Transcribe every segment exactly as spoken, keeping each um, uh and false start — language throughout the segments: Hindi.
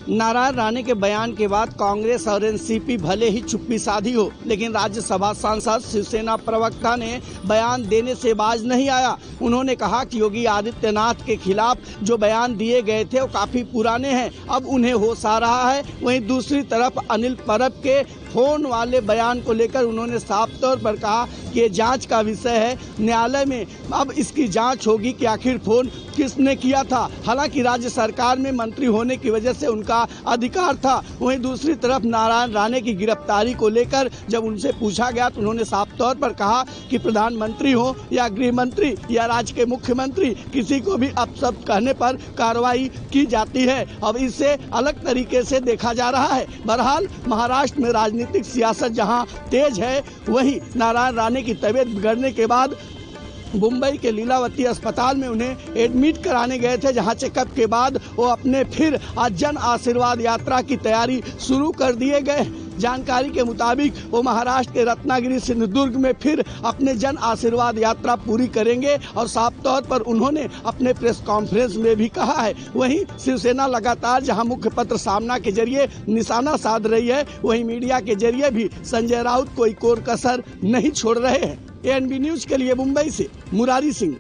नारायण राणे के बयान के बाद कांग्रेस और एनसीपी भले ही चुप्पी साधी हो, लेकिन राज्यसभा सांसद शिवसेना प्रवक्ता ने बयान देने से बाज नहीं आया। उन्होंने कहा कि योगी आदित्यनाथ के खिलाफ जो बयान दिए गए थे वो काफी पुराने हैं, अब उन्हें होश आ रहा है। वहीं दूसरी तरफ अनिल परब के फोन वाले बयान को लेकर उन्होंने साफ तौर पर कहा कि ये जांच का विषय है, न्यायालय में अब इसकी जांच होगी कि आखिर फोन किसने किया था। हालांकि राज्य सरकार में मंत्री होने की वजह से उनका अधिकार था। वहीं दूसरी तरफ नारायण राणे की गिरफ्तारी को लेकर जब उनसे पूछा गया तो उन्होंने साफ तौर पर कहा कि प्रधानमंत्री हो या गृह मंत्री या राज्य के मुख्यमंत्री, किसी को भी अपशब्द कहने पर कार्रवाई की जाती है। अब इसे अलग तरीके से देखा जा रहा है। बहरहाल महाराष्ट्र में राजनीतिक सियासत जहां तेज है, वहीं नारायण राणे की तबीयत बिगड़ने के बाद मुंबई के लीलावती अस्पताल में उन्हें एडमिट कराने गए थे, जहां चेकअप के बाद वो अपने फिर आज जन आशीर्वाद यात्रा की तैयारी शुरू कर दिए गए। जानकारी के मुताबिक वो महाराष्ट्र के रत्नागिरी सिंधुदुर्ग में फिर अपने जन आशीर्वाद यात्रा पूरी करेंगे और साफ तौर पर उन्होंने अपने प्रेस कॉन्फ्रेंस में भी कहा है। वहीं शिवसेना लगातार जहां मुख्य पत्र सामना के जरिए निशाना साध रही है, वहीं मीडिया के जरिए भी संजय राउत कोई कोर कसर नहीं छोड़ रहे हैं। एएनबी न्यूज के लिए मुंबई से मुरारी सिंह।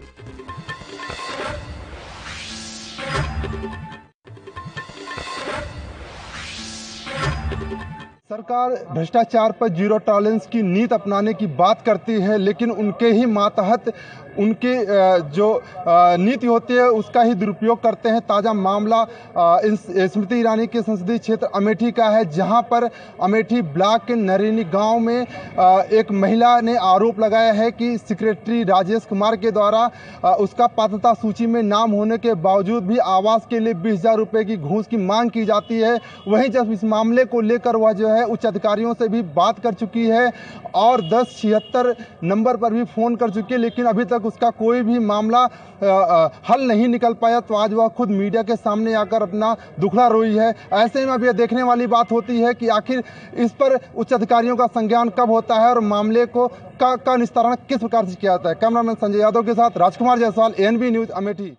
सरकार भ्रष्टाचार पर जीरो टॉलरेंस की नीति अपनाने की बात करती है, लेकिन उनके ही मातहत उनके जो नीति होती है उसका ही दुरुपयोग करते हैं। ताज़ा मामला स्मृति ईरानी के संसदीय क्षेत्र अमेठी का है, जहां पर अमेठी ब्लॉक के नरेनी गांव में एक महिला ने आरोप लगाया है कि सेक्रेटरी राजेश कुमार के द्वारा उसका पात्रता सूची में नाम होने के बावजूद भी आवास के लिए बीस हजार रुपये की घूस की मांग की जाती है। वहीं जब इस मामले को लेकर वह जो है उच्च अधिकारियों से भी बात कर चुकी है और दस छिहत्तर नंबर पर भी फ़ोन कर चुकी है, लेकिन अभी तक उसका कोई भी मामला आ, आ, हल नहीं निकल पाया। तो आज वह खुद मीडिया के सामने आकर अपना दुखड़ा रोई है। ऐसे में अब यह देखने वाली बात होती है कि आखिर इस पर उच्च अधिकारियों का संज्ञान कब होता है और मामले को का, का निस्तारण किस प्रकार से किया जाता है। कैमरामैन संजय यादव के साथ राजकुमार जायसवाल, एएनबी न्यूज, अमेठी।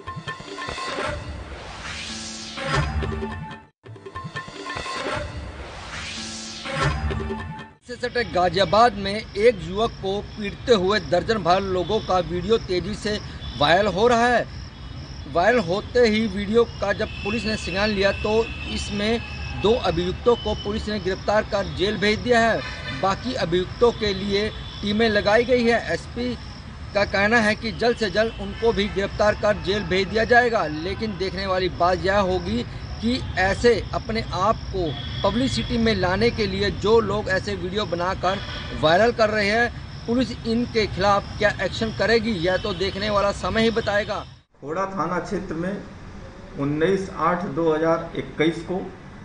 सटे गाजियाबाद में एक युवक को पीटते हुए दर्जन भर लोगों का वीडियो तेजी से वायरल हो रहा है। वायरल होते ही वीडियो का जब पुलिस ने संज्ञान लिया तो इसमें दो अभियुक्तों को पुलिस ने गिरफ्तार कर जेल भेज दिया है। बाकी अभियुक्तों के लिए टीमें लगाई गई है। एसपी का कहना है कि जल्द से जल्द उनको भी गिरफ्तार कर जेल भेज दिया जाएगा। लेकिन देखने वाली बात यह होगी कि ऐसे अपने आप को पब्लिसिटी में लाने के लिए जो लोग ऐसे वीडियो बनाकर वायरल कर रहे हैं, पुलिस इनके खिलाफ क्या एक्शन करेगी, यह तो देखने वाला समय ही बताएगा। खोड़ा थाना क्षेत्र में उन्नीस आठ दो हज़ार इक्कीस को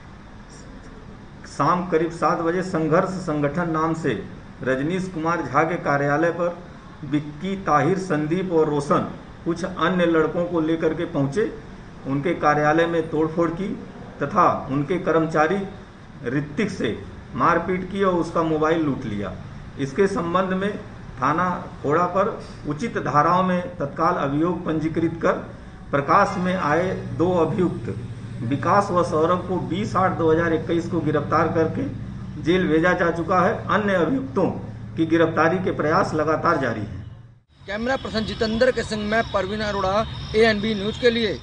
शाम करीब सात बजे संघर्ष संगठन नाम से रजनीश कुमार झा के कार्यालय पर विक्की, ताहिर, संदीप और रोशन कुछ अन्य लड़कों को लेकर के पहुंचे। उनके कार्यालय में तोड़फोड़ की तथा उनके कर्मचारी ऋतिक से मारपीट की और उसका मोबाइल लूट लिया। इसके संबंध में थाना खोड़ा पर उचित धाराओं में तत्काल अभियोग पंजीकृत कर प्रकाश में आए दो अभियुक्त विकास व सौरभ को बीस आठ दो हज़ार इक्कीस को गिरफ्तार करके जेल भेजा जा चुका है। अन्य अभियुक्तों की गिरफ्तारी के प्रयास लगातार जारी है। कैमरा पर्सन जितेंद्र के संग मैं परवीन अरोड़ा, एएनबी न्यूज के लिए।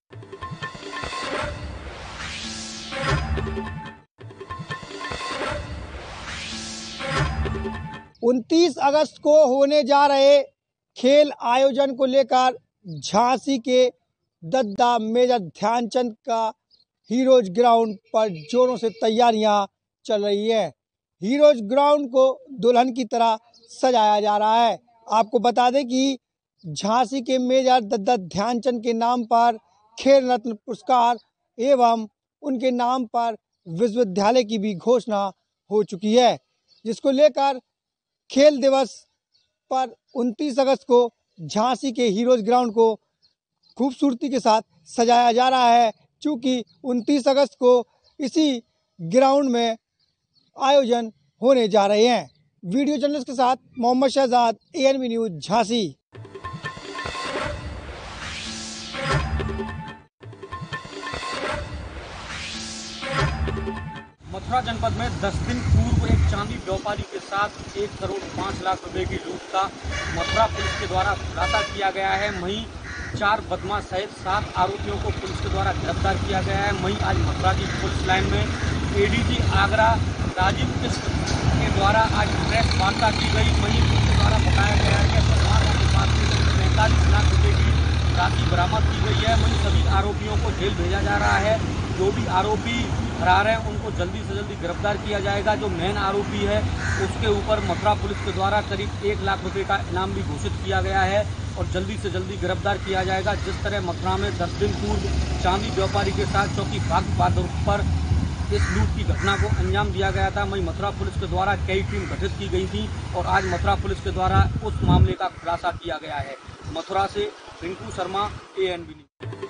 उनतीस अगस्त को होने जा रहे खेल आयोजन को लेकर झांसी के दद्दा मेजर ध्यानचंद का हीरोज ग्राउंड पर जोरों से तैयारियां चल रही है। हीरोज ग्राउंड को दुल्हन की तरह सजाया जा रहा है। आपको बता दें कि झांसी के मेजर दद्दा ध्यानचंद के नाम पर खेल रत्न पुरस्कार एवं उनके नाम पर विश्वविद्यालय की भी घोषणा हो चुकी है, जिसको लेकर खेल दिवस पर उनतीस अगस्त को झांसी के हीरोज ग्राउंड को खूबसूरती के साथ सजाया जा रहा है। चूँकि उनतीस अगस्त को इसी ग्राउंड में आयोजन होने जा रहे हैं। वीडियो जर्नलिस्ट के साथ मोहम्मद शहजाद, एएनबी न्यूज, झांसी। मथुरा जनपद में दस दिन पूर्व एक चांदी व्यापारी के साथ एक करोड़ पाँच लाख रुपए की लूट का मथुरा पुलिस के द्वारा खुलासा किया गया है। वहीं चार बदमाश सहित सात आरोपियों को पुलिस के द्वारा गिरफ्तार किया गया है। वहीं आज मथुरा की पुलिस लाइन में एडीजी आगरा राजीव कृष्ण के द्वारा आज प्रेस वार्ता की गई। वहीं उनके द्वारा बताया गया है कि परिवार के पास से पैंतालीस लाख रुपए की राशि बरामद की गई है। वहीं सभी आरोपियों को जेल भेजा जा रहा है। जो भी आरोपी फरार हैं उनको जल्दी से जल्दी गिरफ्तार किया जाएगा। जो मेन आरोपी है उसके ऊपर मथुरा पुलिस के द्वारा करीब एक लाख रुपए का इनाम भी घोषित किया गया है और जल्दी से जल्दी गिरफ्तार किया जाएगा। जिस तरह मथुरा में दस दिन पूर्व चांदी व्यापारी के साथ चौकी बाग बहादुर पर इस लूट की घटना को अंजाम दिया गया था, वहीं मथुरा पुलिस के द्वारा कई टीम गठित की गई थी और आज मथुरा पुलिस के द्वारा उस मामले का खुलासा किया गया है। मथुरा से Rinku Sharma, A N B news.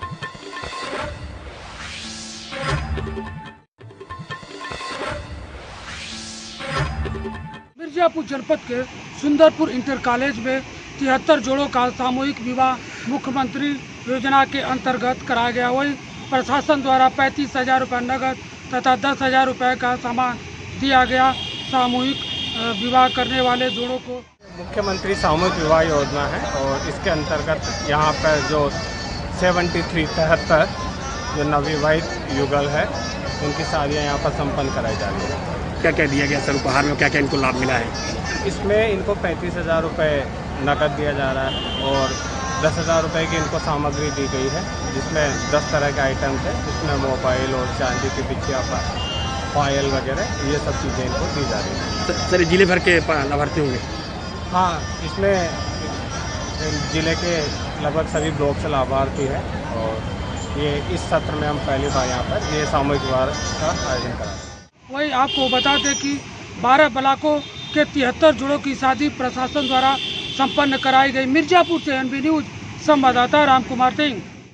Mirzapur जनपद के सुंदरपुर इंटर कॉलेज में तिहत्तर जोड़ों का सामूहिक विवाह मुख्यमंत्री योजना के अंतर्गत कराया गया। वही प्रशासन द्वारा पैंतीस हजार रुपये नगद तथा दस हजार रुपये का सामान दिया गया सामूहिक विवाह करने वाले जोड़ों को। मुख्यमंत्री सामूहिक विवाह योजना है और इसके अंतर्गत यहाँ पर जो तिहत्तर तिहत्तर जो नवविवाहित युगल है उनकी शादियाँ यहाँ पर संपन्न कराई जा रही है। क्या क्या दिया गया सर उपहार में, क्या क्या इनको लाभ मिला है? इसमें इनको पैंतीस हज़ार रुपये नकद दिया जा रहा है और दस हज़ार रुपये की इनको सामग्री दी गई है जिसमें दस तरह के आइटम थे, जिसमें मोबाइल और चांदी की बिछिया पर पायल वगैरह ये सब चीज़ें इनको दी जा रही हैं। सर जिले भर के लाभार्थी होंगे? हाँ, इसमें ज़िले के लगभग सभी ब्लॉक से लाभार्थी हैं और ये इस सत्र में हम पहली बार यहाँ पर ये सामूहिक विवाह का आयोजन करा। वही आपको बता दें कि बारह ब्लॉकों के तिहत्तर जोड़ों की शादी प्रशासन द्वारा संपन्न कराई गई। मिर्जापुर से एन बी न्यूज संवाददाता राम कुमार सिंह।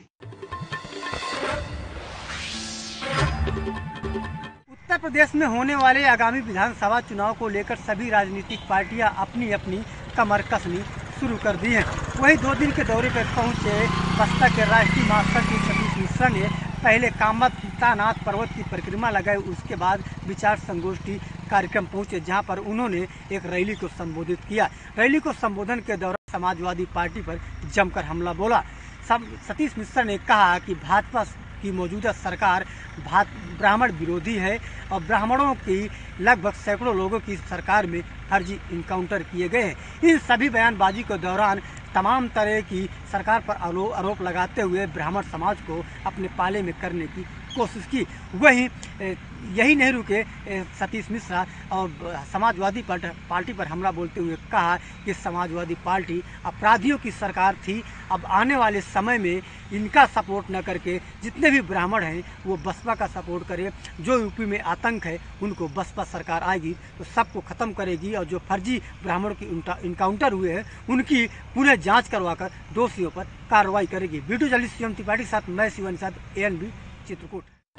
उत्तर प्रदेश में होने वाले आगामी विधानसभा चुनाव को लेकर सभी राजनीतिक पार्टियां अपनी अपनी कमर कसनी शुरू कर दी है। वहीं दो दिन के दौरे पर पहुंचे बस्ता के राष्ट्रीय महासचिव सतीश मिश्रा ने पहले कामतानाथ पर्वत की परिक्रमा लगाई, उसके बाद विचार संगोष्ठी कार्यक्रम पहुंचे जहां पर उन्होंने एक रैली को संबोधित किया। रैली को संबोधन के दौरान समाजवादी पार्टी पर जमकर हमला बोला। सतीश मिश्रा ने कहा कि भाजपा की मौजूदा सरकार ब्राह्मण विरोधी है और ब्राह्मणों की लगभग सैकड़ों लोगों की सरकार में फर्जी इनकाउंटर किए गए हैं। इन सभी बयानबाजी के दौरान तमाम तरह की सरकार पर आरोप लगाते हुए ब्राह्मण समाज को अपने पाले में करने की कोशिश की। वहीं यही नहीं रुके सतीश मिश्रा और समाजवादी पार्टी पर हमला बोलते हुए कहा कि समाजवादी पार्टी अपराधियों की सरकार थी, अब आने वाले समय में इनका सपोर्ट न करके जितने भी ब्राह्मण हैं वो बसपा का सपोर्ट करें। जो यूपी में आतंक है उनको बसपा सरकार आएगी तो सबको ख़त्म करेगी और जो फर्जी ब्राह्मणों की इनकाउंटर हुए हैं उनकी पुनः जांच करवाकर दोषियों पर कार्रवाई करेगी। वीडियो जर्नलिस्ट शिवम त्रिपाठी के साथ मैं शिवन साथ ए एन बी चित्रकूट।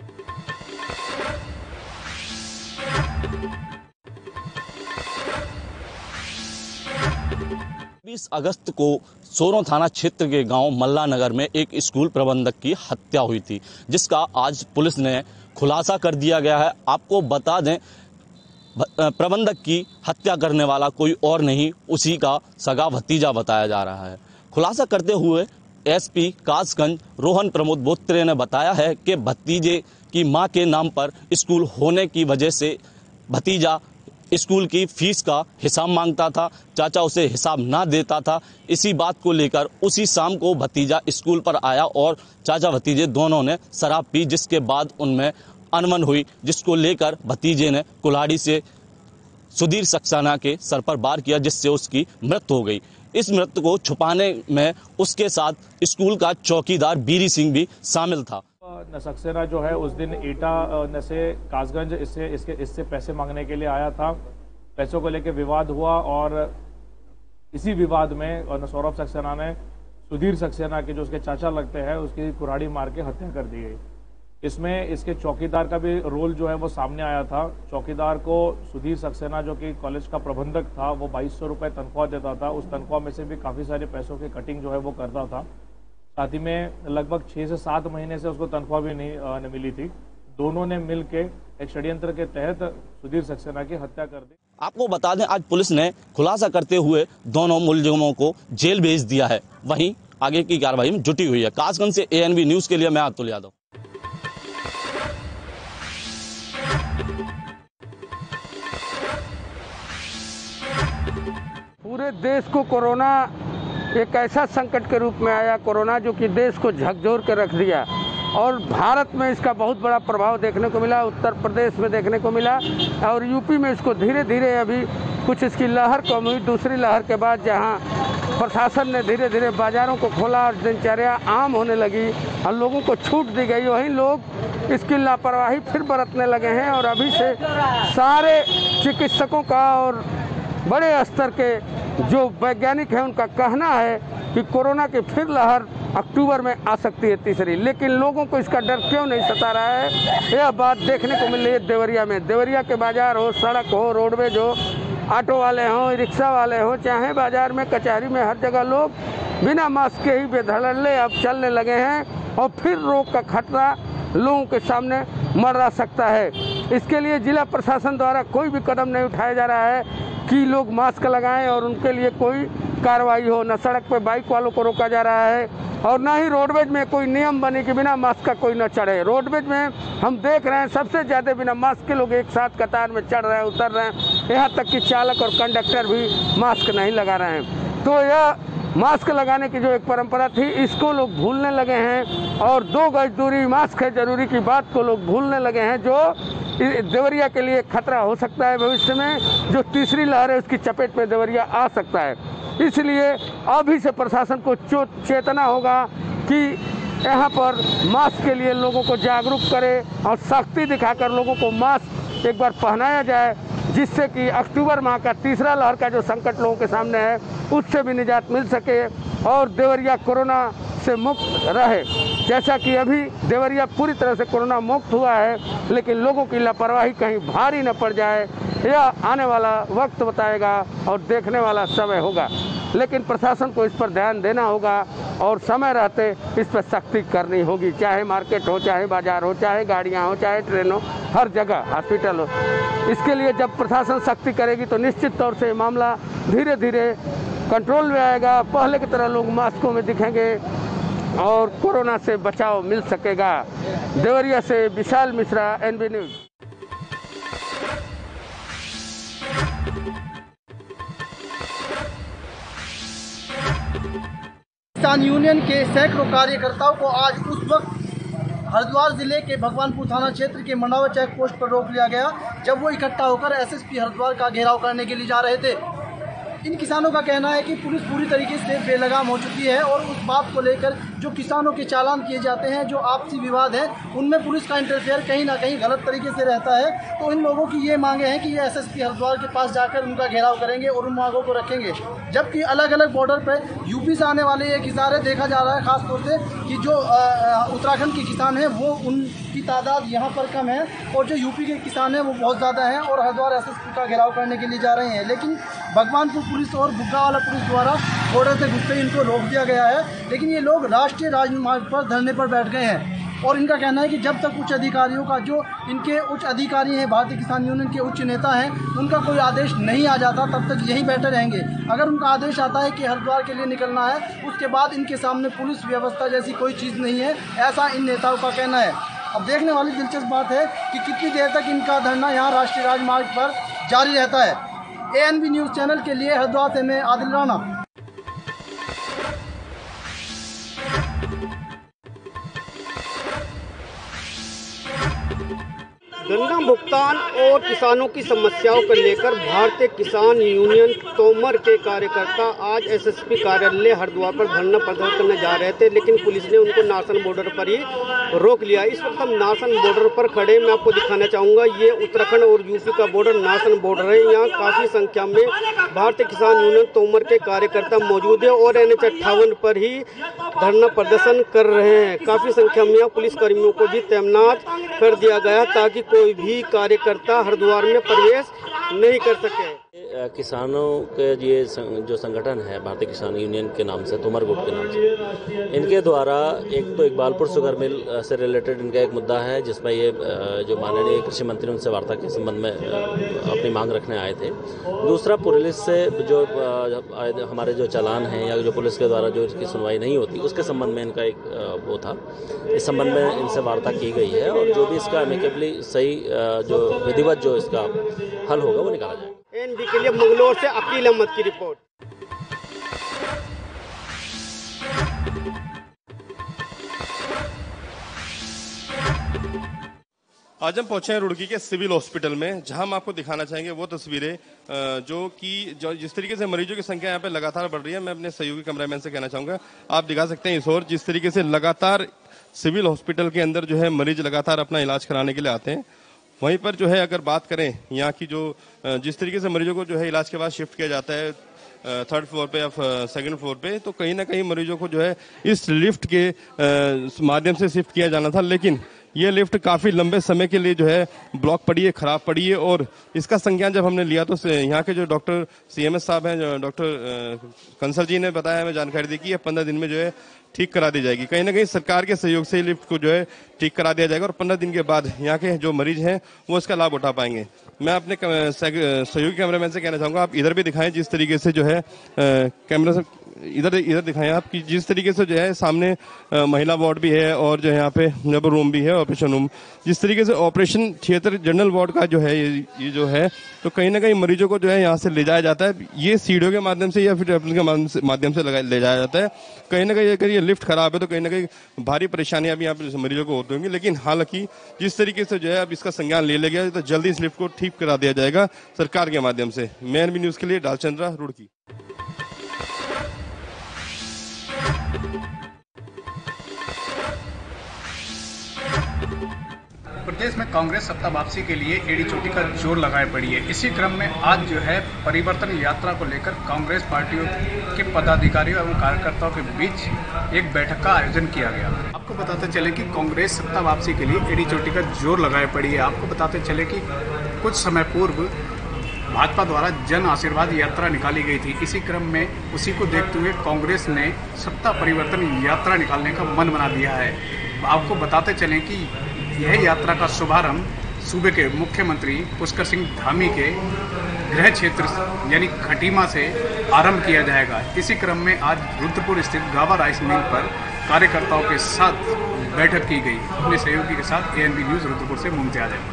बीस अगस्त को सोरों थाना क्षेत्र के गांव मल्ला नगर में एक स्कूल प्रबंधक की हत्या हुई थी, जिसका आज पुलिस ने खुलासा कर दिया गया है। आपको बता दें, प्रबंधक की हत्या करने वाला कोई और नहीं, उसी का सगा भतीजा बताया जा रहा है। खुलासा करते हुए एसपी कासगंज रोहन प्रमोद बोत्रे ने बताया है कि भतीजे की मां के नाम पर स्कूल होने की वजह से भतीजा स्कूल की फीस का हिसाब मांगता था, चाचा उसे हिसाब ना देता था। इसी बात को लेकर उसी शाम को भतीजा स्कूल पर आया और चाचा भतीजे दोनों ने शराब पी, जिसके बाद उनमें अनबन हुई, जिसको लेकर भतीजे ने कुल्हाड़ी से सुधीर सक्सेना के सर पर वार किया, जिससे उसकी मृत्यु हो गई। इस मृत्यु को छुपाने में उसके साथ स्कूल का चौकीदार बीरी सिंह भी शामिल था। सक्सेना जो है उस दिन ईटा से कासगंज इससे इसके इससे पैसे मांगने के लिए आया था। पैसों को लेकर विवाद हुआ और इसी विवाद में सौरभ सक्सेना ने सुधीर सक्सेना के जो उसके चाचा लगते हैं उसकी कुल्हाड़ी मार के हत्या कर दी गई। इसमें इसके चौकीदार का भी रोल जो है वो सामने आया था। चौकीदार को सुधीर सक्सेना जो कि कॉलेज का प्रबंधक था वो बाईस सौ रुपये तनख्वाह देता था। उस तनख्वाह में से भी काफ़ी सारे पैसों की कटिंग जो है वो करता था। साथ ही में लगभग छः से सात महीने से उसको तनख्वाह भी नहीं मिली थी। दोनों ने मिल के एक षड्यंत्र के तहत सुधीर सक्सेना की हत्या कर दी। आपको बता दें, आज पुलिस ने खुलासा करते हुए दोनों मुलजिमों को जेल भेज दिया है। वहीं आगे की कार्रवाई में जुटी हुई है। कासगंज से ए एन बी न्यूज के लिए मैं अतुल यादव। पूरे देश को कोरोना एक ऐसा संकट के रूप में आया, कोरोना जो कि देश को झकझोर के रख दिया और भारत में इसका बहुत बड़ा प्रभाव देखने को मिला, उत्तर प्रदेश में देखने को मिला और यूपी में इसको धीरे धीरे अभी कुछ इसकी लहर कम हुई। दूसरी लहर के बाद जहां प्रशासन ने धीरे धीरे बाज़ारों को खोला और दिनचर्या आम होने लगी और लोगों को छूट दी गई, वहीं लोग इसकी लापरवाही फिर बरतने लगे हैं। और अभी से सारे चिकित्सकों का और बड़े स्तर के जो वैज्ञानिक हैं उनका कहना है कि कोरोना की फिर लहर अक्टूबर में आ सकती है तीसरी, लेकिन लोगों को इसका डर क्यों नहीं सता रहा है, यह बात देखने को मिल रही है देवरिया में। देवरिया के बाजार हो, सड़क हो, रोडवेज हो, ऑटो वाले हों, रिक्शा वाले हों, चाहे बाजार में, कचहरी में, हर जगह लोग बिना मास्क के ही बेधड़ल्ले अब चलने लगे हैं और फिर रोग का खतरा लोगों के सामने मंडरा सकता है। इसके लिए जिला प्रशासन द्वारा कोई भी कदम नहीं उठाया जा रहा है कि लोग मास्क लगाएं और उनके लिए कोई कार्रवाई हो। न सड़क पर बाइक वालों को रोका जा रहा है और न ही रोडवेज में कोई नियम बने कि बिना मास्क का कोई न चढ़े। रोडवेज में हम देख रहे हैं सबसे ज़्यादा बिना मास्क के लोग एक साथ कतार में चढ़ रहे हैं, उतर रहे हैं, यहाँ तक कि चालक और कंडक्टर भी मास्क नहीं लगा रहे हैं। तो यह मास्क लगाने की जो एक परंपरा थी इसको लोग भूलने लगे हैं और दो गज दूरी, मास्क है जरूरी की बात को लोग भूलने लगे हैं, जो देवरिया के लिए खतरा हो सकता है भविष्य में। जो तीसरी लहर है उसकी चपेट में देवरिया आ सकता है। इसलिए अभी से प्रशासन को चेतना होगा कि यहाँ पर मास्क के लिए लोगों को जागरूक करे और सख्ती दिखाकर लोगों को मास्क एक बार पहनाया जाए, जिससे कि अक्टूबर माह का तीसरा लहर का जो संकट लोगों के सामने है उससे भी निजात मिल सके और देवरिया कोरोना से मुक्त रहे। जैसा कि अभी देवरिया पूरी तरह से कोरोना मुक्त हुआ है, लेकिन लोगों की लापरवाही कहीं भारी न पड़ जाए, यह आने वाला वक्त बताएगा और देखने वाला समय होगा। लेकिन प्रशासन को इस पर ध्यान देना होगा और समय रहते इस पर सख्ती करनी होगी, चाहे मार्केट हो, चाहे बाजार हो, चाहे गाड़ियाँ हो, चाहे ट्रेन हो, हर जगह हॉस्पिटल हो। इसके लिए जब प्रशासन सख्ती करेगी तो निश्चित तौर से मामला धीरे धीरे कंट्रोल में आएगा। पहले की तरह लोग मास्कों में दिखेंगे और कोरोना से बचाव मिल सकेगा। देवरिया से Vishal Mishra, N B news. किसान यूनियन के सैकड़ों कार्यकर्ताओं को आज उस वक्त हरिद्वार जिले के भगवानपुर थाना क्षेत्र के मंडावा चेक पोस्ट पर रोक लिया गया जब वो इकट्ठा होकर एसएसपी हरिद्वार का घेराव करने के लिए जा रहे थे। इन किसानों का कहना है कि पुलिस पूरी तरीके से बेलगाम हो चुकी है और उस बात को लेकर जो किसानों के चालान किए जाते हैं, जो आपसी विवाद है, उनमें पुलिस का इंटरफेयर कहीं ना कहीं गलत तरीके से रहता है। तो इन लोगों की ये मांगे हैं कि ये एसएसपी हरिद्वार के पास जाकर उनका घेराव करेंगे और उन मांगों को रखेंगे। जबकि अलग अलग बॉर्डर पर यूपी से आने वाले ये किसारे देखा जा रहा है खासतौर से कि जो उत्तराखंड के किसान हैं वो उनकी तादाद यहाँ पर कम है और जो यूपी के किसान हैं वो बहुत ज़्यादा हैं और हरिद्वार एसएसपी का घेराव करने के लिए जा रहे हैं। लेकिन भगवानपुर पुलिस और बुग्गावाला पुलिस द्वारा बॉर्डर से घुसते ही इनको रोक दिया गया है। लेकिन ये लोग राष्ट्रीय राजमार्ग पर धरने पर बैठ गए हैं और इनका कहना है कि जब तक उच्च अधिकारियों का, जो इनके उच्च अधिकारी हैं, भारतीय किसान यूनियन के उच्च नेता हैं, उनका कोई आदेश नहीं आ जाता तब तक यहीं बैठे रहेंगे। अगर उनका आदेश आता है कि हरिद्वार के लिए निकलना है, उसके बाद इनके सामने पुलिस व्यवस्था जैसी कोई चीज़ नहीं है, ऐसा इन नेताओं का कहना है। अब देखने वाली दिलचस्प बात है कि कितनी देर तक इनका धरना यहाँ राष्ट्रीय राजमार्ग पर जारी रहता है। A N B news channel के लिए हरिद्वार से मैं आदिल राणा। गन्ना भुगतान और किसानों की समस्याओं को लेकर भारतीय किसान यूनियन तोमर के कार्यकर्ता आज एसएसपी कार्यालय हरिद्वार पर धरना प्रदर्शन करने जा रहे थे, लेकिन पुलिस ने उनको नासन बॉर्डर पर ही रोक लिया। इस वक्त हम नासन बॉर्डर पर खड़े, मैं आपको दिखाना चाहूँगा, ये उत्तराखंड और यूपी का बॉर्डर नासन बॉर्डर है। यहाँ काफ़ी संख्या में भारतीय किसान यूनियन तोमर के कार्यकर्ता मौजूद है और एन एच अट्ठावन पर ही धरना प्रदर्शन कर रहे हैं। काफ़ी संख्या में यहाँ पुलिसकर्मियों को भी तैनात कर दिया गया ताकि कोई भी कार्यकर्ता हरिद्वार में प्रवेश नहीं कर सके। किसानों के ये जो संगठन है भारतीय किसान यूनियन के नाम से, तोमर गुट के नाम से, इनके द्वारा एक तो इकबालपुर शुगर मिल से रिलेटेड इनका एक मुद्दा है जिसमें ये जो माननीय कृषि मंत्री उनसे वार्ता के संबंध में अपनी मांग रखने आए थे। दूसरा, पुलिस से जो हमारे जो चालान हैं या जो पुलिस के द्वारा जो इसकी सुनवाई नहीं होती उसके संबंध में इनका एक वो था। इस संबंध में इनसे वार्ता की गई है और जो भी इसका एमिकेबली सही जो विधिवत जो इसका हल होगा वो निकाला जाएगा। एनबी के लिए मंगलौर से अकील अहमद की रिपोर्ट। आज हम पहुंचे हैं रुड़की के सिविल हॉस्पिटल में, जहां हम आपको दिखाना चाहेंगे वो तस्वीरें जो कि जो जिस तरीके से मरीजों की संख्या यहाँ पे लगातार बढ़ रही है। मैं अपने सहयोगी कैमरामैन से कहना चाहूंगा, आप दिखा सकते हैं इस ओर, जिस तरीके से लगातार सिविल हॉस्पिटल के अंदर जो है मरीज लगातार अपना इलाज कराने के लिए आते हैं। वहीं पर जो है अगर बात करें यहाँ की जो जिस तरीके से मरीजों को जो है इलाज के बाद शिफ्ट किया जाता है थर्ड फ्लोर पे या सेकंड फ्लोर पे, तो कहीं ना कहीं मरीजों को जो है इस लिफ्ट के माध्यम से शिफ्ट किया जाना था, लेकिन ये लिफ्ट काफी लंबे समय के लिए जो है ब्लॉक पड़ी है, खराब पड़ी है। और इसका संज्ञान जब हमने लिया तो यहाँ के जो डॉक्टर सीएमएस साहब हैं, डॉक्टर कंसल जी ने बताया, हमें जानकारी दी कि ये पंद्रह दिन में जो है ठीक करा दी जाएगी। कहीं ना कहीं सरकार के सहयोग से लिफ्ट को जो है ठीक करा दिया जाएगा और पंद्रह दिन के बाद यहाँ के जो मरीज हैं वो इसका लाभ उठा पाएंगे। मैं अपने सहयोगी कैमरामैन से कहना चाहूंगा, आप इधर भी दिखाएं जिस तरीके से जो है कैमरा से इधर इधर दिखाएं आप कि जिस तरीके से जो है सामने आ, महिला वार्ड भी है और जो है यहाँ पे लेबर रूम भी है, ऑपरेशन रूम। जिस तरीके से ऑपरेशन थिएटर जनरल वार्ड का जो है ये, ये जो है, तो कहीं ना कहीं मरीजों को जो है यहाँ से ले जाया जाता है, ये सीढ़ियों के माध्यम से या फिर एप्पल के माध्यम से ले जाया जाता है। कहीं ना कहीं अगर ये लिफ्ट खराब है तो कहीं ना कहीं भारी परेशानियां भी यहाँ पे मरीजों को होती होंगी, लेकिन हालांकि जिस तरीके से जो है अब इसका संज्ञान ले लिया गया तो जल्दी इस लिफ्ट को ठीक करा दिया जाएगा सरकार के माध्यम से। मैं एनबी न्यूज के लिए डालचंद्रा, रुड़की। प्रदेश में कांग्रेस सत्ता वापसी के लिए एड़ी चोटी का जोर लगाए पड़ी है। इसी क्रम में आज जो है परिवर्तन यात्रा को लेकर कांग्रेस पार्टियों के पदाधिकारियों एवं कार्यकर्ताओं के बीच एक बैठक का आयोजन किया गया। आपको बताते चले कि कांग्रेस सत्ता वापसी के लिए एड़ी चोटी का जोर लगाए पड़ी है। आपको बताते चले कि कुछ समय पूर्व भाजपा द्वारा जन आशीर्वाद यात्रा निकाली गई थी। इसी क्रम में उसी को देखते हुए कांग्रेस ने सत्ता परिवर्तन यात्रा निकालने का मन बना दिया है। आपको बताते चलें कि यह यात्रा का शुभारंभ सूबे के मुख्यमंत्री पुष्कर सिंह धामी के गृह क्षेत्र यानी खटीमा से आरंभ किया जाएगा। इसी क्रम में आज रुद्रपुर स्थित गावा राइस मिल पर कार्यकर्ताओं के साथ बैठक की गई। अपने सहयोगी के साथ एएनबी न्यूज रुद्रपुर से मुमताज है।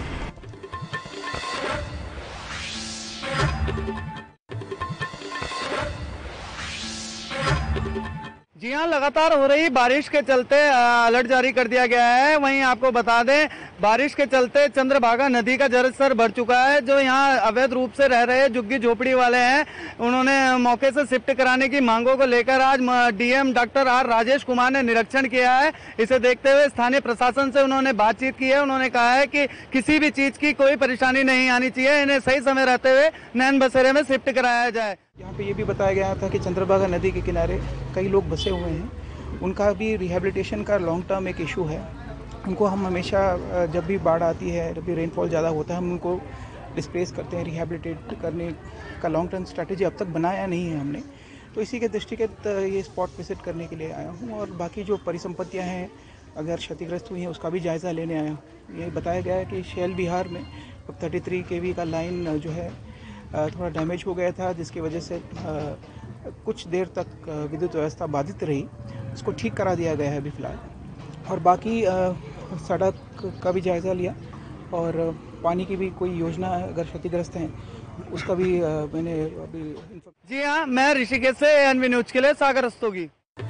जी हाँ, लगातार हो रही बारिश के चलते अलर्ट जारी कर दिया गया है। वहीं आपको बता दें, बारिश के चलते चंद्रभागा नदी का जलस्तर बढ़ चुका है। जो यहाँ अवैध रूप से रह रहे झुग्गी झोपड़ी वाले हैं, उन्होंने मौके से शिफ्ट कराने की मांगों को लेकर आज DM doctor R Rajesh Kumar ने निरीक्षण किया है। इसे देखते हुए स्थानीय प्रशासन से उन्होंने बातचीत की है। उन्होंने कहा है कि किसी भी चीज की कोई परेशानी नहीं आनी चाहिए, इन्हें सही समय रहते हुए नैन बसेरे में शिफ्ट कराया जाए। यहाँ पे ये भी बताया गया था कि चंद्रभागा नदी के किनारे कई लोग बसे हुए हैं, उनका भी रिहेबिलिटेशन का लॉन्ग टर्म एक इशू है। उनको हम हमेशा जब भी बाढ़ आती है, जब भी रेनफॉल ज़्यादा होता है, हम उनको डिस्प्लेस करते हैं। रिहेबिलिटेट करने का लॉन्ग टर्म स्ट्रैटेजी अब तक बनाया नहीं है हमने, तो इसी के दृष्टिगत ये स्पॉट विजिट करने के लिए आया हूँ। और बाकी जो परिसंपत्तियाँ हैं अगर क्षतिग्रस्त हुई हैं उसका भी जायज़ा लेने आया हूँ। ये बताया गया है कि शैल बिहार में थर्टी थ्री के वी का लाइन जो है थोड़ा डैमेज हो गया था, जिसकी वजह से कुछ देर तक विद्युत व्यवस्था बाधित रही। उसको ठीक करा दिया गया है अभी फ़िलहाल। और बाकी सड़क का भी जायज़ा लिया और पानी की भी कोई योजना अगर क्षतिग्रस्त है उसका भी मैंने अभी। जी हाँ, मैं ऋषिकेश से एएनबी न्यूज के लिए सागर रस्तोगी।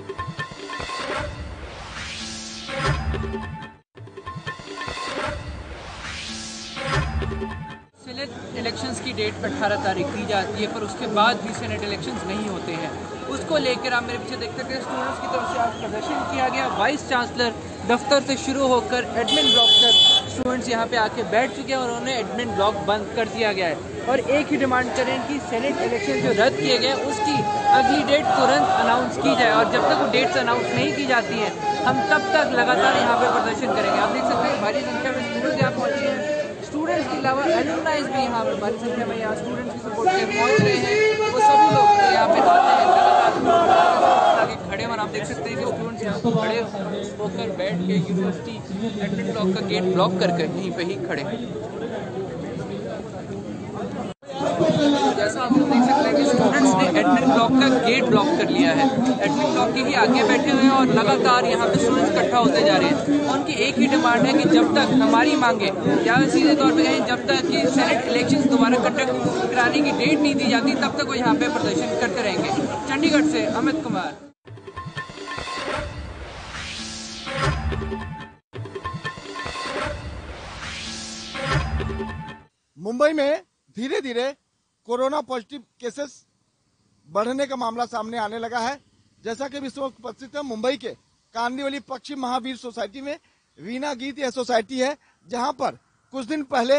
सेनेट इलेक्शंस की डेट अठारह तारीख दी जाती है, पर उसके बाद भी सेनेट इलेक्शंस नहीं होते हैं। उसको लेकर आप मेरे पीछे देख सकते हैं, स्टूडेंट्स की तरफ से आज प्रदर्शन किया गया। वाइस चांसलर दफ्तर से शुरू होकर एडमिन ब्लॉक तक स्टूडेंट्स यहाँ पे आके बैठ चुके हैं और उन्होंने एडमिन ब्लॉक बंद कर दिया गया है। और एक ही डिमांड करें कि सेनेट इलेक्शन जो रद्द किए गए उसकी अगली डेट तुरंत अनाउंस की जाए, और जब तक वो डेट्स अनाउंस नहीं की जाती हैं हम तब तक लगातार यहाँ पे प्रदर्शन करेंगे। आप देख सकते हैं भारी संख्या में स्टूडेंट्स यहाँ पहुँचे हैं। स्टूडेंट्स के अलावा एलुमनाइज भी यहाँ पर बड़ी संख्या में यहाँ स्टूडेंट्स की सपोर्ट के पहुँच रहे हैं। वो सभी लोग यहाँ पे आते हैं लगातार आगे खड़े हैं और आप देख सकते हैं कि स्टूडेंट्स यहाँ पर खड़े होकर बैठ के यूनिवर्सिटी एडमिट ब्लॉक का गेट ब्लॉक कर कर यहीं पे ही खड़े हैं। जैसा आप लोग देख सकते हैं कि स्टूडेंट्स ने एडमिट ब्लॉक का गेट ब्लॉक कर लिया है। एडमिट ब्लॉक के ही आगे बैठे हुए हैं और लगातार यहाँ पे स्टूडेंट्स इकट्ठा होते जा रहे हैं। उनकी एक ही डिमांड है कि जब तक हमारी मांगे या सीधे तौर पे कहें जब तक कि सेनेट इलेक्शंस दोबारा कंडक्ट कराने की डेट नहीं दी जाती तब तक वो यहाँ पे प्रदर्शन करते रहेंगे। चंडीगढ़ से अमित कुमार। मुंबई में धीरे धीरे कोरोना पॉजिटिव केसेस बढ़ने का मामला सामने आने लगा है। जैसा कि विश्व उपस्थित है, मुंबई के कांदिवली पश्चिम महावीर सोसाइटी में वीणा गीत यह सोसाइटी है, जहां पर कुछ दिन पहले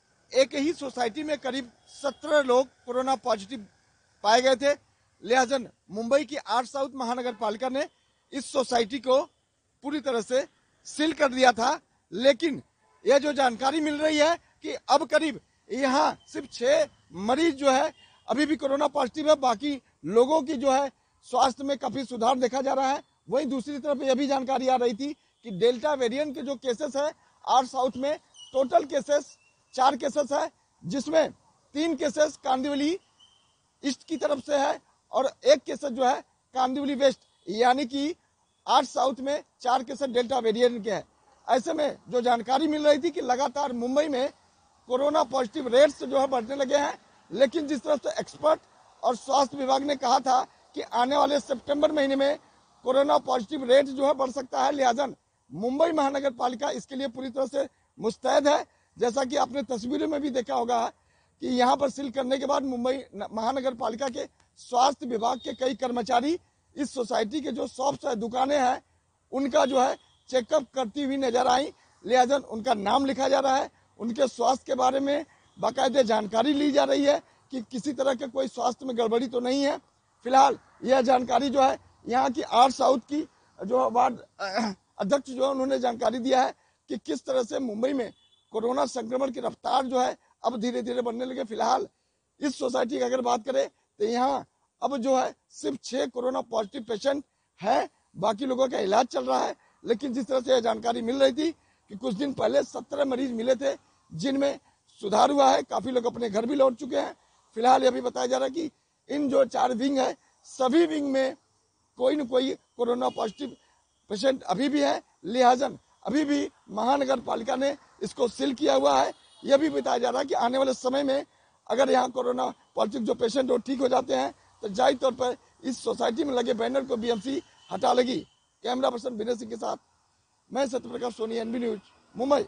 एक ही सोसाइटी में करीब सत्रह लोग कोरोना पॉजिटिव पाए गए थे। लिहाजा मुंबई की आठ साउथ महानगर पालिका ने इस सोसाइटी को पूरी तरह से सील कर दिया था। लेकिन यह जो जानकारी मिल रही है कि अब करीब यहाँ सिर्फ छह मरीज जो है अभी भी कोरोना पॉजिटिव है, बाकी लोगों की जो है स्वास्थ्य में काफी सुधार देखा जा रहा है। वहीं दूसरी तरफ यह भी जानकारी आ रही थी कि डेल्टा वेरिएंट के जो केसेस है आर साउथ में टोटल केसेस चार केसेस है, जिसमें तीन केसेस कांदिवली ईस्ट की तरफ से है और एक केसेस जो है कांदिवली वेस्ट, यानी कि आठ साउथ में चार केसेस डेल्टा वेरिएंट के है। ऐसे में जो जानकारी मिल रही थी कि लगातार मुंबई में कोरोना पॉजिटिव रेट्स जो है बढ़ने लगे हैं, लेकिन जिस तरह से एक्सपर्ट और स्वास्थ्य विभाग ने कहा था कि आने वाले सितंबर महीने में कोरोना पॉजिटिव रेट जो है बढ़ सकता है, लिहाजा मुंबई महानगर पालिका इसके लिए पूरी तरह से मुस्तैद है। जैसा कि आपने तस्वीरों में भी देखा होगा कि यहाँ पर सील करने के बाद मुंबई महानगर पालिका के स्वास्थ्य विभाग के कई कर्मचारी इस सोसाइटी के जो शॉप्स है, दुकानें हैं, उनका जो है चेकअप करती हुई नजर आई। लिहाजा उनका नाम लिखा जा रहा है, उनके स्वास्थ्य के बारे में बाकायदे जानकारी ली जा रही है कि किसी तरह के कोई स्वास्थ्य में गड़बड़ी तो नहीं है। फिलहाल यह जानकारी जो है यहाँ की आर साउथ की जो वार्ड अध्यक्ष जो है उन्होंने जानकारी दिया है कि किस तरह से मुंबई में कोरोना संक्रमण की रफ्तार जो है अब धीरे धीरे बढ़ने लगे। फिलहाल इस सोसाइटी की अगर बात करें तो यहाँ अब जो है सिर्फ छह कोरोना पॉजिटिव पेशेंट है, बाकी लोगों का इलाज चल रहा है। लेकिन जिस तरह से यह जानकारी मिल रही थी कि कुछ दिन पहले सत्रह मरीज मिले थे, जिनमें सुधार हुआ है, काफी लोग अपने घर भी लौट चुके हैं। फिलहाल यह भी बताया जा रहा है कि इन जो चार विंग है, सभी विंग में कोई न कोई कोरोना पॉजिटिव पेशेंट अभी भी है। लिहाजा अभी भी महानगर पालिका ने इसको सील किया हुआ है। यह भी बताया जा रहा है कि आने वाले समय में अगर यहाँ कोरोना पॉजिटिव जो पेशेंट वो ठीक हो जाते हैं तो जाहिर तौर पर इस सोसाइटी में लगे बैनर को बीएमसी हटा लेगी। कैमरा पर्सन विनय सिंह के साथ मैं सत्यप्रकाश सोनी, एनबी न्यूज, मुंबई।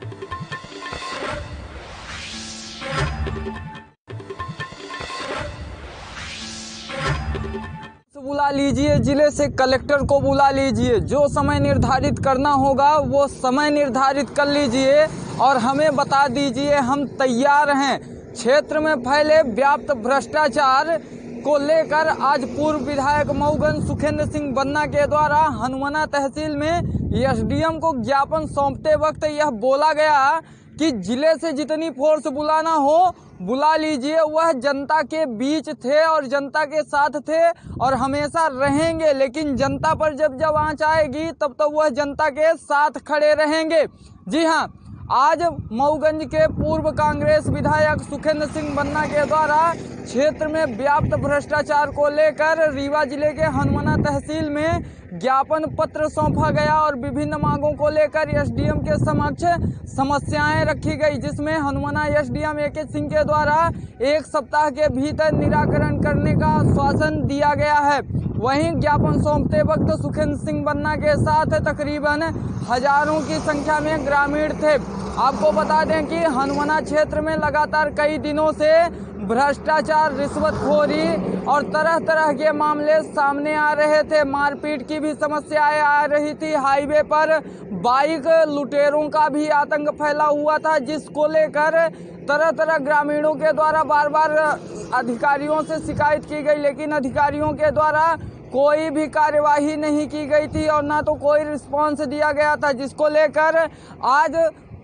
बुला लीजिए, जिले से कलेक्टर को बुला लीजिए, जो समय निर्धारित करना होगा वो समय निर्धारित कर लीजिए और हमें बता दीजिए, हम तैयार हैं। क्षेत्र में फैले व्याप्त भ्रष्टाचार को लेकर आज पूर्व विधायक मऊगंज सुखेंद्र सिंह बन्ना के द्वारा हनुमाना तहसील में एसडीएम को ज्ञापन सौंपते वक्त यह बोला गया कि जिले से जितनी फोर्स बुलाना हो बुला लीजिए। वह जनता के बीच थे और जनता के साथ थे और हमेशा रहेंगे, लेकिन जनता पर जब जब आंच आएगी तब तब वह जनता के साथ खड़े रहेंगे। जी हां, आज मऊगंज के पूर्व कांग्रेस विधायक सुखेंद्र सिंह बन्ना के द्वारा क्षेत्र में व्याप्त भ्रष्टाचार को लेकर रीवा जिले के हनुमाना तहसील में ज्ञापन पत्र सौंपा गया और विभिन्न मांगों को लेकर एसडीएम के समक्ष समस्याएं रखी गई, जिसमें हनुमाना एसडीएम ए के सिंह के द्वारा एक सप्ताह के भीतर निराकरण करने का आश्वासन दिया गया है। वहीं ज्ञापन सौंपते वक्त सुखेंद्र सिंह बन्ना के साथ तकरीबन हजारों की संख्या में ग्रामीण थे। आपको बता दें कि हनुमाना क्षेत्र में लगातार कई दिनों से भ्रष्टाचार, रिश्वतखोरी और तरह तरह के मामले सामने आ रहे थे। मारपीट की भी समस्याएं आ रही थी। हाईवे पर बाइक लुटेरों का भी आतंक फैला हुआ था, जिसको लेकर तरह तरह ग्रामीणों के द्वारा बार बार अधिकारियों से शिकायत की गई, लेकिन अधिकारियों के द्वारा कोई भी कार्यवाही नहीं की गई थी और ना तो कोई रिस्पॉन्स दिया गया था, जिसको लेकर आज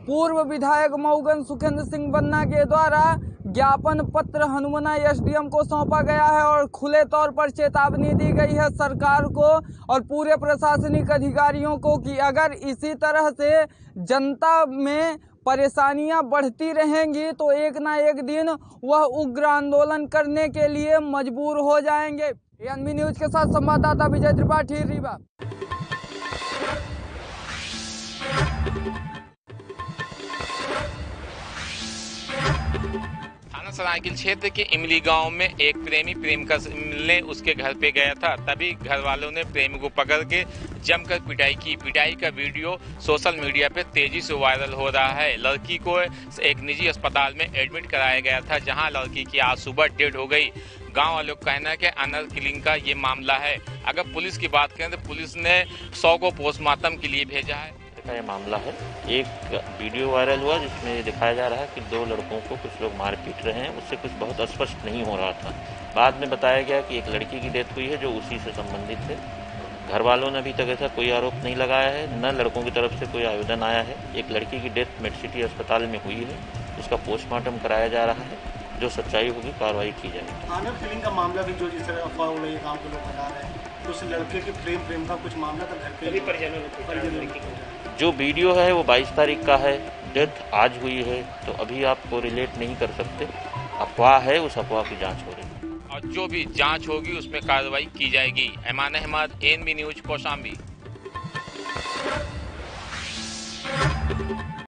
पूर्व विधायक मऊगंज सुखेंद्र सिंह बन्ना के द्वारा ज्ञापन पत्र हनुमाना एसडीएम को सौंपा गया है और खुले तौर पर चेतावनी दी गई है सरकार को और पूरे प्रशासनिक अधिकारियों को कि अगर इसी तरह से जनता में परेशानियां बढ़ती रहेंगी तो एक ना एक दिन वह उग्र आंदोलन करने के लिए मजबूर हो जाएंगे। एएनबी न्यूज के साथ संवाददाता विजय त्रिपाठी, रीवा। सरायकिल क्षेत्र के इमली गांव में एक प्रेमी प्रेमिका से मिलने उसके घर पे गया था। तभी घर वालों ने प्रेमी को पकड़ के जमकर पिटाई की। पिटाई का वीडियो सोशल मीडिया पे तेजी से वायरल हो रहा है। लड़की को एक निजी अस्पताल में एडमिट कराया गया था, जहां लड़की की आज सुबह डेथ हो गई। गांव वालों का कहना है कि अनर किलिंग का ये मामला है। अगर पुलिस की बात करें तो पुलिस ने सौ को पोस्टमार्टम के लिए भेजा है। का ये मामला है। एक वीडियो वायरल हुआ जिसमें ये दिखाया जा रहा है कि दो लड़कों को कुछ लोग मार पीट रहे हैं। उससे कुछ बहुत स्पष्ट नहीं हो रहा था। बाद में बताया गया कि एक लड़की की डेथ हुई है जो उसी से संबंधित है। घर वालों ने अभी तक ऐसा कोई आरोप नहीं लगाया है, न लड़कों की तरफ से कोई आवेदन आया है। एक लड़की की डेथ मेडसिटी अस्पताल में हुई है, उसका पोस्टमार्टम कराया जा रहा है। जो सच्चाई होगी कार्रवाई की जाएगी। आनर किलिंग का मामला भी जो जिस तरह अफवाह हो रही है, गाँव के लोग बता रहे हैं, तो उस लड़के के प्रेम प्रेम का कुछ मामला था, घर के परिजनों। जो वीडियो है वो बाईस तारीख का है, डेथ आज हुई है, तो अभी आपको रिलेट नहीं कर सकते। अफवाह है, उस अफवाह की जांच हो रही है और जो भी जांच होगी उसमें कार्रवाई की जाएगी। Aiman Ahmed, ANB news, Kaushambi.